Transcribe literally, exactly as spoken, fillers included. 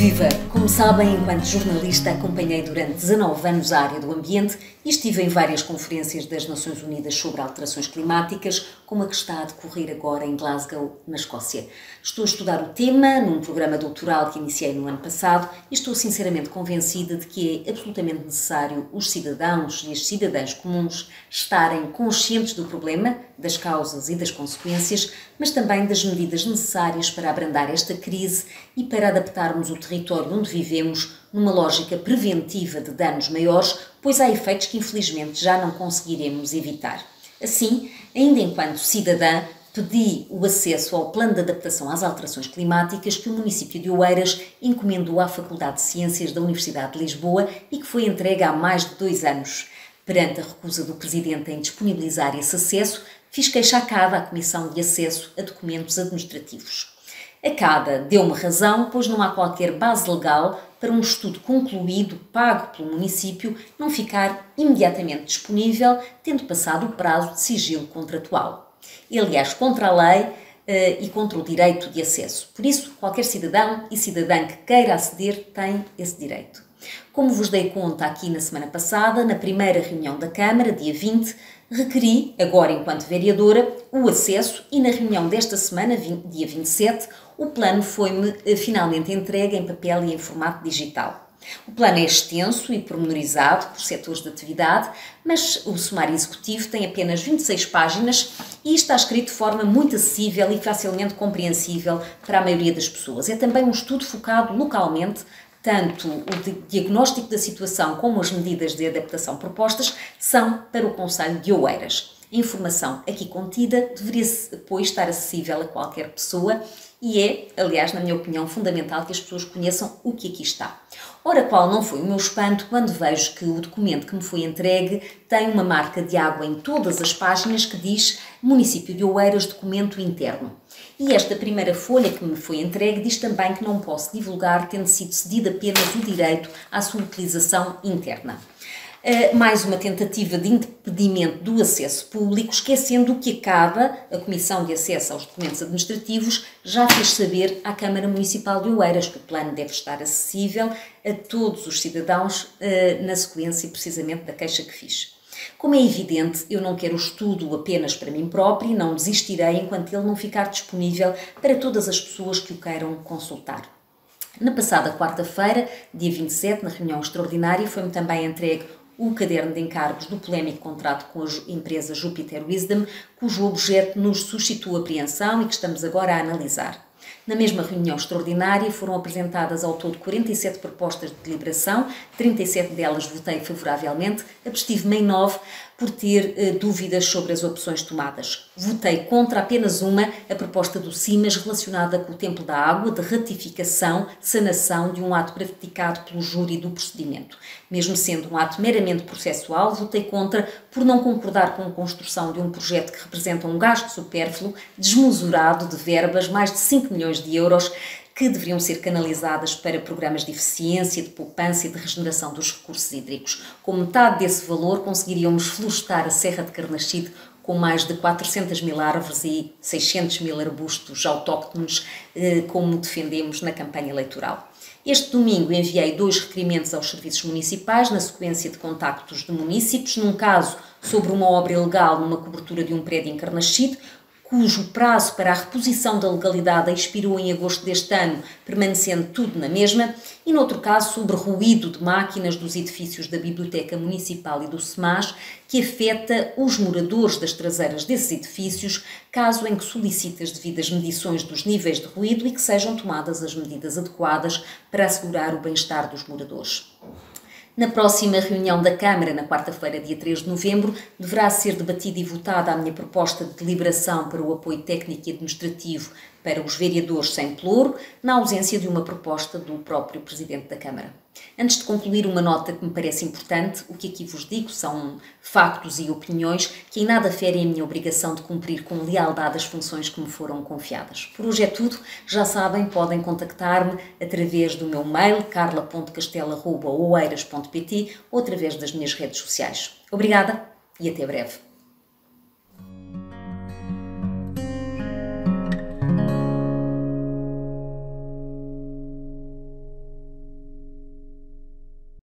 Viva! Como sabem, enquanto jornalista acompanhei durante dezanove anos a área do ambiente e estive em várias conferências das Nações Unidas sobre alterações climáticas, como a que está a decorrer agora em Glasgow, na Escócia. Estou a estudar o tema num programa doutoral que iniciei no ano passado e estou sinceramente convencida de que é absolutamente necessário os cidadãos e as cidadãs comuns estarem conscientes do problema, das causas e das consequências, mas também das medidas necessárias para abrandar esta crise e para adaptarmos o território onde vivemos numa lógica preventiva de danos maiores, pois há efeitos que infelizmente já não conseguiremos evitar. Assim, ainda enquanto cidadã, pedi o acesso ao Plano de Adaptação às Alterações Climáticas que o município de Oeiras encomendou à Faculdade de Ciências da Universidade de Lisboa e que foi entregue há mais de dois anos. Perante a recusa do Presidente em disponibilizar esse acesso, fiz queixa à CADA, à Comissão de Acesso a Documentos Administrativos. A CADA deu-me razão, pois não há qualquer base legal para um estudo concluído, pago pelo município, não ficar imediatamente disponível, tendo passado o prazo de sigilo contratual. E, aliás, contra a lei uh, e contra o direito de acesso. Por isso, qualquer cidadão e cidadã que queira aceder tem esse direito. Como vos dei conta aqui na semana passada, na primeira reunião da Câmara, dia vinte, requeri, agora enquanto vereadora, o acesso e na reunião desta semana, dia vinte e sete, o plano foi-me finalmente entregue em papel e em formato digital. O plano é extenso e pormenorizado por setores de atividade, mas o sumário executivo tem apenas vinte e seis páginas e está escrito de forma muito acessível e facilmente compreensível para a maioria das pessoas. É também um estudo focado localmente. Tanto o diagnóstico da situação como as medidas de adaptação propostas são para o concelho de Oeiras. A informação aqui contida deveria, pois, estar acessível a qualquer pessoa e é, aliás, na minha opinião, fundamental que as pessoas conheçam o que aqui está. Ora, qual não foi o meu espanto quando vejo que o documento que me foi entregue tem uma marca de água em todas as páginas que diz Município de Oeiras, documento interno. E esta primeira folha que me foi entregue diz também que não posso divulgar, tendo sido cedido apenas o direito à sua utilização interna. Uh, mais uma tentativa de impedimento do acesso público, esquecendo que a CADA, a Comissão de Acesso aos Documentos Administrativos, já fez saber à Câmara Municipal de Oeiras que o plano deve estar acessível a todos os cidadãos uh, na sequência precisamente da queixa que fiz. Como é evidente, eu não quero o estudo apenas para mim próprio e não desistirei enquanto ele não ficar disponível para todas as pessoas que o queiram consultar. Na passada quarta-feira, dia vinte e sete, na reunião extraordinária, foi-me também entregue o caderno de encargos do polémico contrato com a empresa Jupiter Wisdom, cujo objeto nos suscitou apreensão e que estamos agora a analisar. Na mesma reunião extraordinária foram apresentadas ao todo quarenta e sete propostas de deliberação, trinta e sete delas votei favoravelmente, abstive-me em nove por ter eh, dúvidas sobre as opções tomadas. Votei contra apenas uma, a proposta do CIMAS relacionada com o Templo da Água, de ratificação, sanação de um ato praticado pelo júri do procedimento. Mesmo sendo um ato meramente processual, votei contra por não concordar com a construção de um projeto que representa um gasto supérfluo, desmesurado de verbas, mais de cinco milhões de euros, que deveriam ser canalizadas para programas de eficiência, de poupança e de regeneração dos recursos hídricos. Com metade desse valor, conseguiríamos florestar a Serra de Carnaxide com mais de quatrocentas mil árvores e seiscentos mil arbustos autóctones, como defendemos na campanha eleitoral. Este domingo enviei dois requerimentos aos serviços municipais na sequência de contactos de munícipes, num caso sobre uma obra ilegal numa cobertura de um prédio em Carnaxide, cujo prazo para a reposição da legalidade expirou em agosto deste ano, permanecendo tudo na mesma, e noutro caso sobre ruído de máquinas dos edifícios da Biblioteca Municipal e do SEMAS, que afeta os moradores das traseiras desses edifícios, caso em que solicite as devidas medições dos níveis de ruído e que sejam tomadas as medidas adequadas para assegurar o bem-estar dos moradores. Na próxima reunião da Câmara, na quarta-feira, dia três de novembro, deverá ser debatida e votada a minha proposta de deliberação para o apoio técnico e administrativo para os vereadores sem pluro, na ausência de uma proposta do próprio Presidente da Câmara. Antes de concluir, uma nota que me parece importante: o que aqui vos digo são factos e opiniões que em nada ferem a minha obrigação de cumprir com lealdade as funções que me foram confiadas. Por hoje é tudo. Já sabem, podem contactar-me através do meu mail carla ponto castelo arroba oeiras ponto pt ou através das minhas redes sociais. Obrigada e até breve.